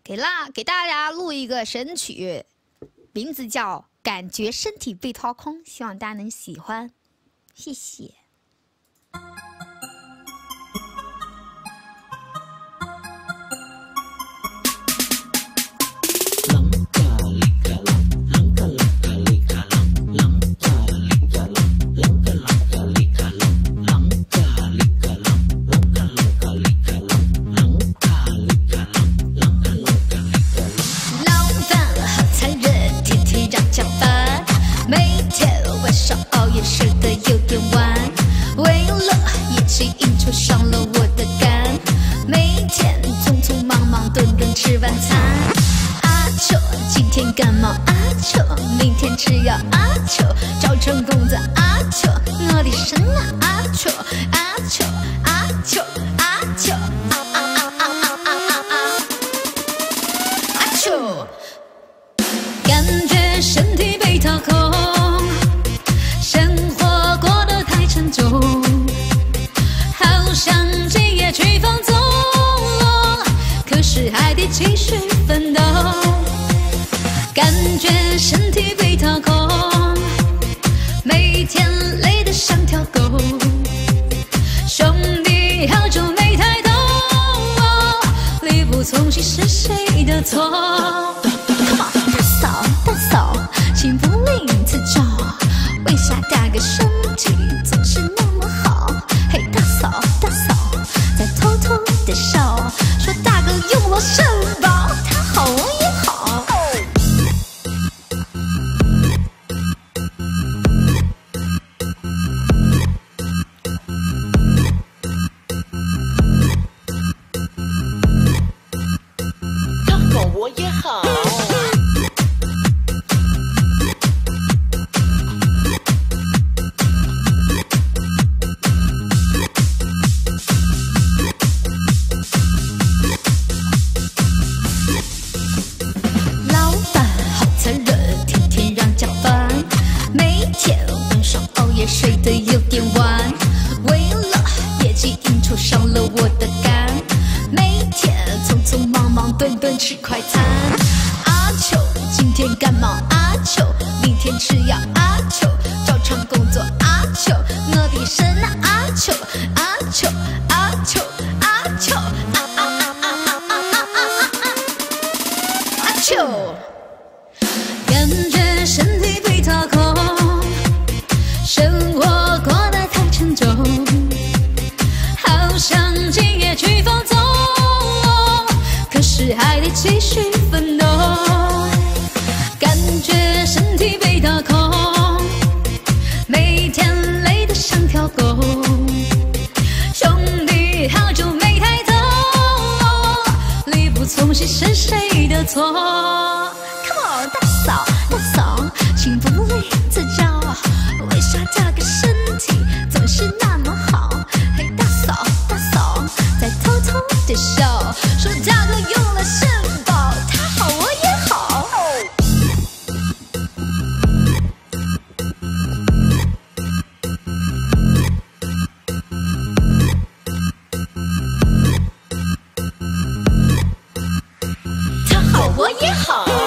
给大家录一个神曲，名字叫《感觉身体被掏空》，希望大家能喜欢，谢谢。吃晚餐，阿秋，今天感冒，阿秋，明天吃药，阿秋，照常工作，阿秋，我的神啊，阿秋，阿秋，阿秋，阿秋，阿秋，感觉身体被掏空，生活过得太沉重，好想今夜去放纵。是还得继续奋斗，感觉身体被掏空，每天累得像条狗。兄弟，好久没抬头，力不从心是谁的错 ？Come on， 大嫂，大嫂，请不吝赐教，为啥大哥身体总是那么好？嘿，大嫂，大嫂，在偷偷的笑。说大哥用了肾宝，他好我也好。 他好我也好。 睡得有点晚，为了业绩应酬伤了我的肝，每天匆匆忙忙顿顿吃快餐。阿秋，今天感冒，阿秋，明天吃药，阿秋，照常工作，阿秋，我的神啊，阿秋，阿秋，阿秋，阿秋，阿秋，感觉身体被掏空。生活过得太沉重，好想今夜去放纵，可是还得继续奋斗，感觉身体被掏空，每天累得像条狗。兄弟，好久没抬头，力不从心是谁的错 ？Come on， 大嫂，大嫂，请不吝赐教。为啥大哥身体总是那么好？嘿，大嫂，大嫂，在偷偷的笑，说大哥用了肾宝，他好我也好。 他好我也好。